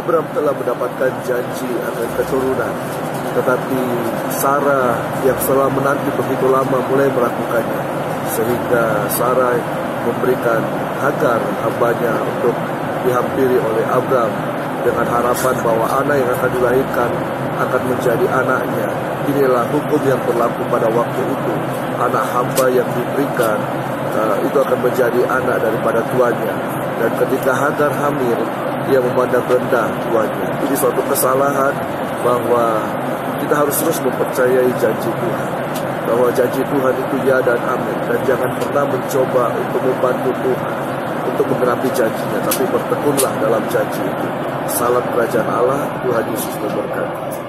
Abraham telah mendapatkan janji akan keturunan, tetapi Sarah yang setelah menanti begitu lama mulai meragukannya, sehingga Sarah memberikan Hagar hambanya untuk dihampiri oleh Abraham dengan harapan bahwa anak yang akan dilahirkan akan menjadi anaknya. Inilah hukum yang berlaku pada waktu itu. Anak hamba yang diberikan itu akan menjadi anak daripada tuannya. Dan ketika Hagar hamil, ia memandang rendah tuannya. Ini suatu kesalahan bahwa kita harus terus mempercayai janji Tuhan, bahwa janji Tuhan itu ya dan amin. Dan jangan pernah mencoba untuk membantu Tuhan untuk menggenapi janjinya, tapi bertekunlah dalam janji itu. Salam kerajaan Allah. Tuhan Yesus memberkati.